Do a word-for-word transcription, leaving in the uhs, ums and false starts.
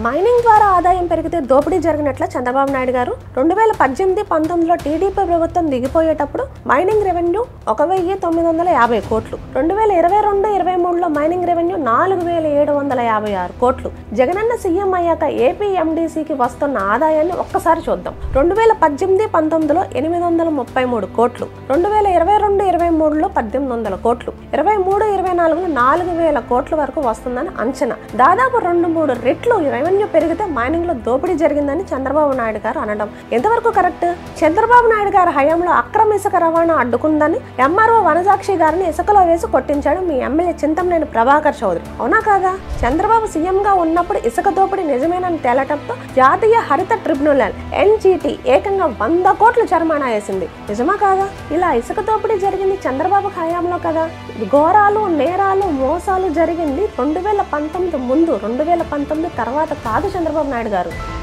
Mining ద్వారా ఆదాయం పెరిగితే దోపిడీ జరిగినట్ల చంద్రబాబు నాయుడు గారు రెండు వేల పద్దెనిమిది పంతొమ్మిదిలో టీడీపీ ప్రభుత్వం దిగిపోయేటప్పుడు మైనింగ్ రెవెన్యూ ఒక వెయ్యి తొమ్మిది వందల యాభై కోట్లు రెండు వేల ఇరవై రెండు ఇరవై మూడులో మైనింగ్ రెవెన్యూ నాలుగు వేల ఏడు వందల యాభై ఆరు కోట్లు జగనన్న సీఎం అయ్యాక ఏపీ ఎండీసీకి వస్తున్న ఆదాయాన్ని ఒక్కసారి చూద్దాం. రెండు వేల పద్దెనిమిది పంతొమ్మిదిలో ఎనిమిది వందల ముప్పై మూడు కోట్లు రెండు వేల ఇరవై రెండు ఇరవై మూడులో పద్దెనిమిది వందల కోట్లు ఇరవై మూడు ఇరవై నాలుగులో నాలుగు వేల కోట్ల వరకు వస్తుందని అంచనా. దాదాపు రెండు మూడు రెట్లు రెవెన్యూ పెరిగితే మైనింగ్ లో దోపిడీ జరిగిందని చంద్రబాబు నాయుడు గారు అనడం ఎంతవరకు కరెక్ట్? చంద్రబాబు నాయుడు గారి హయాంలో అక్రమ ఇసుక రవాణా అడ్డుకుందని ఎంఆర్ఓ వనజాక్షి గారిని ఇసుకలో వేసి కొట్టించాడు మీ ఎమ్మెల్యే చింతమనేని ప్రభాకర్ చౌదరి, అవునా కాదా? చంద్రబాబు సీఎం గా ఉన్నప్పుడు ఇసుక దోపిడీ నిజమేనని తేలటంతో జాతీయ హరిత ట్రిబ్యునల్ ఎన్జీటీ ఏకంగా వంద కోట్ల జరిమానా వేసింది, నిజమా కాదా? ఇలా ఇసుక దోపిడీ జరిగింది చంద్రబాబు హయాంలో కదా. ఘోరాలు నేరాలు మోసాలు జరిగింది రెండు వేల పంతొమ్మిది ముందు, రెండు వేల పంతొమ్మిది తర్వాత కాదు చంద్రబాబు నాయుడు గారు.